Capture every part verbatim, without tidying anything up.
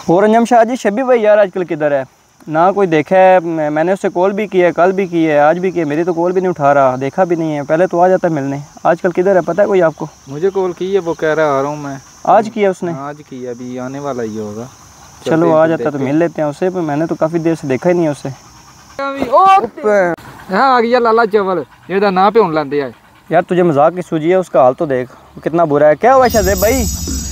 और अंजम शाह जी, शबी भाई यार आजकल किधर है? ना कोई देखा है, मैंने उससे कॉल भी किया है, कल भी की है, आज भी की है, मेरी तो कॉल भी नहीं उठा रहा, देखा भी नहीं है। पहले तो आ जाता है मिलने, आजकल किधर है पता है कोई आपको? मुझे कॉल की है, वो कह रहा आ रहा हूँ मैं। आज किया उसने? आज किया, अभी आने वाला ही होगा। चलो आ जाता तो मिल लेते हैं उससे, पर मैंने तो काफ़ी देर से देखा ही नहीं है उससे। हाँ आ गया लाला चावल, ये ना पे लाते है यार। तुझे मजाक की सूझी है, उसका हाल तो देख कितना बुरा है। क्या हुआ शाहजेब भाई?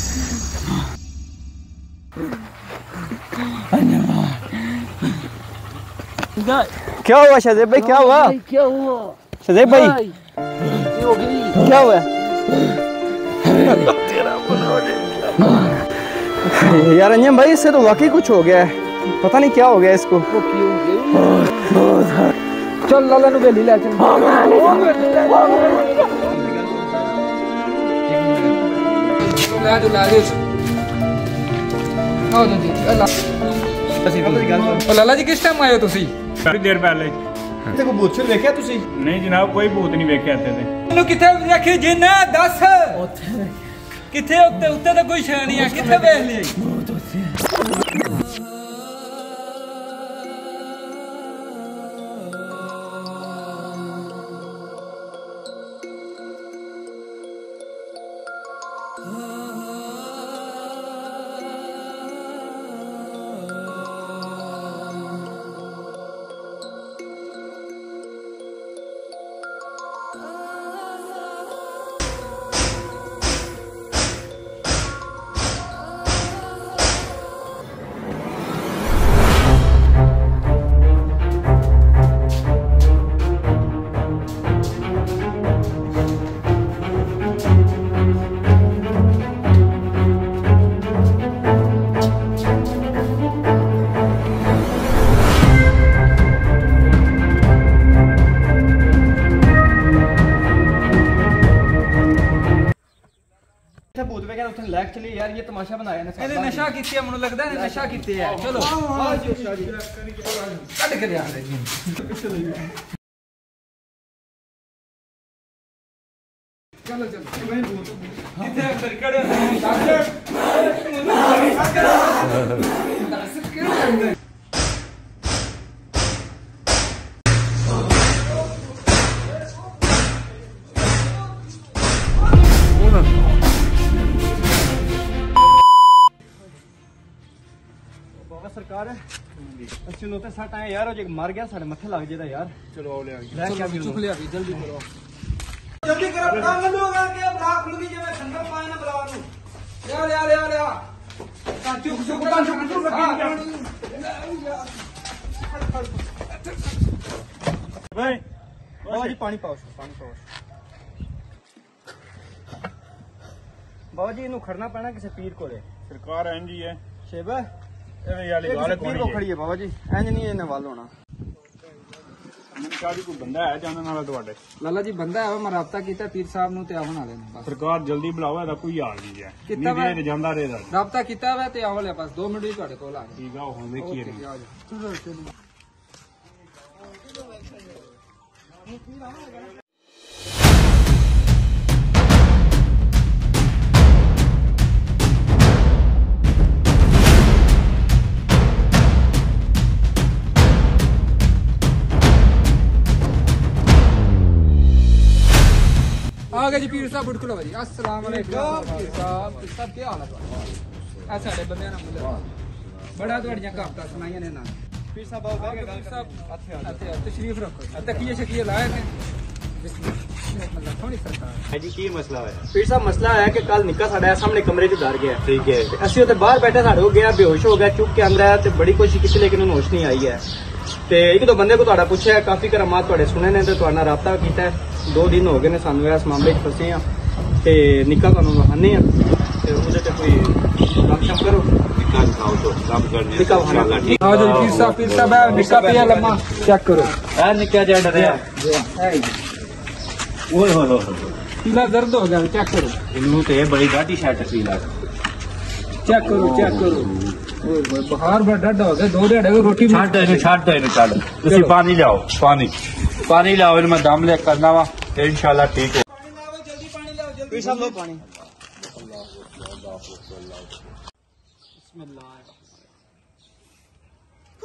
क्या हुआ शाहजेब भाई, क्या हुआ? क्या हुआ शाहजेब भाई क्या हुआ? यार अंजम भाई, इससे तो वाकई कुछ हो गया है, पता नहीं क्या हो गया इसको। चल लाला नु बेली ले चल। ला दो ला दो आओ जी। लाला जी किस टाइम आए तुसी? काफी देर पहले। ਤੇ ਕੋ ਭੂਤ ਵੇਖਿਆ ਤੁਸੀਂ? ਨਹੀਂ ਜਨਾਬ, ਕੋਈ ਭੂਤ ਨਹੀਂ ਵੇਖਿਆ ਇੱਥੇ ਤੇ। ਤੈਨੂੰ ਕਿੱਥੇ ਵੇਖੀ ਜਿੰਨ ਦੱਸ? ਉੱਥੇ ਕਿੱਥੇ? ਉੱਤੇ ਉੱਤੇ ਤਾਂ ਕੋਈ ਸ਼ੈ ਨਹੀਂ ਆ, ਕਿੱਥੇ ਵੇਖ ਲਈ? भूत वे क्या लैक चली यार, ये तमाशा बनाया ना। ਇਹਨੇ ਨਸ਼ਾ ਕੀਤਾ ਮੈਨੂੰ ਲੱਗਦਾ ਇਹਨੇ ਨਸ਼ਾ ਕੀਤਾ ਹੈ। ਚਲੋ ਕੱਢ ਕੇ ਲਿਆ ਦੇ ਜੀ। ਚਲੋ ਚਲੋ ਕਿੱਥੇ ਅੰਦਰ ਕੜੇ ਦੱਸ ਕਿਹੜੇ ਅੰਦਰ? सरकार अच्छे नोते सट आए यार, जो मर गया साढ़े मथे लग जाता यार। चलो ले आ ले क्या भी चुक ले अभी जल्दी करो, जल्दी करो काम में लोग आके ब्लॉक खुल गई जब ठंडा पानी ना बुला लो। ले ले ले ले चुक चुक चुक चुक भाई बाबा जी पानी पाओ, पानी पाओ बाबा जी। इन्हों खड़ना पैना किसी पीर को। सरकार इंज ही है शेबा पीर को खड़ी है बाबा जी, इंज नहीं इन्हें वाल होना। कोई बंदा है जानने वाला तुहाडे? लाला जी बंदा है, मैं राबता किया पीर साहब नु ते आवन वाले ने। सरकार जल्दी बुलाओ, ਇਹਦਾ ਕੋਈ ਹਾਲ ਨਹੀਂ ਹੈ। कितना ਨਹੀਂ ਜਾਂਦਾ ਰਹੇਗਾ। राबता किया है ते आवले पास दो मिनट ही ਤੁਹਾਡੇ ਕੋਲ ਆ ਗਏ। ਠੀਕ ਆ, ਹੁਣ ਵੇਖੀਏ। चलो चलो आ गए जी पीर साहब। उठ खलो भाई। अस्सलाम वालेकुम पीर साहब। पीर साहब क्या हाल है तुम्हारा? ऐ साडे बंदे ना मुल्ले बड़ा ਤੁਹਾਡੀਆਂ ਕਹਾਵਤਾਂ ਸੁਣਾਈਆਂ ਨੇ ਨਾ। पीर साहब आओ पीर साहब अच्छा तशरीफ रखो। तकिए शकिए लाए ने मतलब थोड़ी सरकार जी की मसला है? पीर साहब मसला है कि कल निक्का साडा सामने कमरे च डर गया। ठीक है, असि उते बाहर बैठे साडे को गया, बेहोश हो गया, चुप के अंदर आया ते बड़ी कोशिश की लेकिन उन्हें होश नहीं आई है। ते एक दो बंदे को तुहाडा पूछा, काफी करामात तुहाडे सुने ने ते तुहाडे नाल राबता कीता है। दो दिन हो गए ने सानू इस मामले च फसे आ ते निक्का तुहानू वहाने आ ते उहदे ते कोई काम शम करो। निक्का दिखाओ तो काम करने निक्का इंशाल्लाह ठीक। आ जाओ पीर साहब। पीर साहब है निक्का पिया लम्मा चेक करो। है निक्का जा डरया ओए हो हो पीला दर्द हो गया, चेक करो। इन्नू ते बड़ी गाटी शर्ट पीला चेक करो चेक करो। ओए होए बुखार बड़ा डर हो गया। दो डेढ़ रोटी ਛੱਡ ਦੇ ਇਹਨੂੰ, ਛੱਡ ਦੇ ਇਹਨੂੰ, ਛੱਡ। ਤੁਸੀਂ ਪਾਣੀ ਲਿਆਓ, ਪਾਣੀ पानी लाओ, मैं दम ले करना वा इंशाल्लाह ठीक है। जल्दी पानी लाओ, जल्दी पीर साहब लो पानी।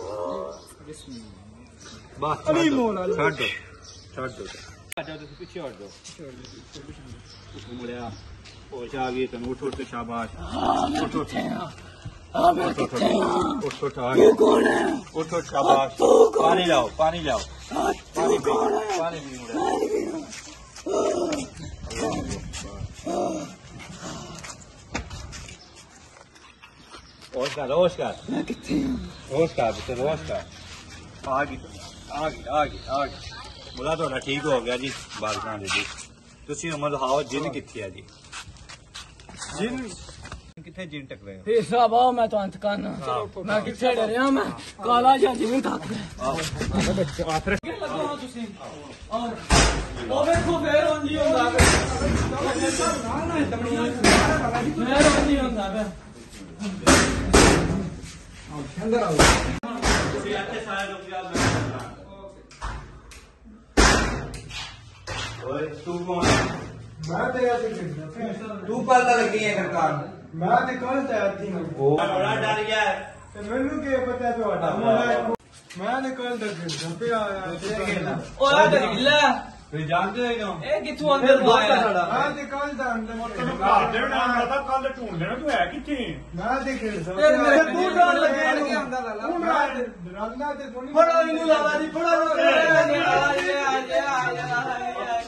ਬਸ ਅਲੀ ਮੋਲਾ ਛੱਡ ਦੋ ਛੱਡ ਦੋ ਆ ਜਾਓ ਤੁਸੀਂ ਪਿੱਛੇ ਹਟ ਜਾਓ ਮੁੜਿਆ ਹੋਸ਼ ਆ ਗਈ ਤੈਨੂੰ ਉੱਠ ਉੱਠ ਕੇ ਸ਼ਾਬਾਸ਼ ਉੱਠ ਉੱਠ हाँ मैं कितने ਉੱਠ ਉੱਠ ਆ ਗਿਆ कौन है ਉੱਠ ਉੱਠ ਸ਼ਾਬਾਸ਼ ਪਾਣੀ ਲਾਓ ਪਾਣੀ ਲਾਓ ਪਾਣੀ ਪੀ ਪਾਣੀ ਪੀ ਮੁੜਿਆ होश कर होश कर मैं कितने होश कर बेटे होश कर आ गई आ गई आ गई आ गई मुला थोड़ा ठीक हो गया जी बालकां दे जी तुसी उमर हाओ जिन किथे है जी जिन किथे जिन टकरे हो फिर साहब आओ मैं तो अंत करना मैं कितने डरिया मैं काला जा जिन तक आखिर और ओ देखो फिर ओंजी होंदा फिर ओंजी होंदा फिर अंदर आओ ओए तू कौन मैं तेरा से गिरदा तू पलता लगी है सरकार मैं ते कल ते आती हूं बड़ा डर गया है ते मेनू के पता ਤੁਹਾਡਾ मैं ते कल तक गिरदा पे आया ओए दलीला फिर जानते हो क्यों ए किथों अंदर आया मैं ते कल दा अंदर ਤੈਨੂੰ ਘਰ ਦੇ ਨਾਮ ਪਤਾ ਕੱਲ ਢੂੰਡ ਲੈਣਾ ਤੂੰ ਹੈ ਕਿੱਥੇ मैं ते गिरदा फिर मेरे तू डर लगे लगे अंदर ला डरना ते थोड़ी फड़ो इनू लाला जी फड़ो आ जा आ जा आ जा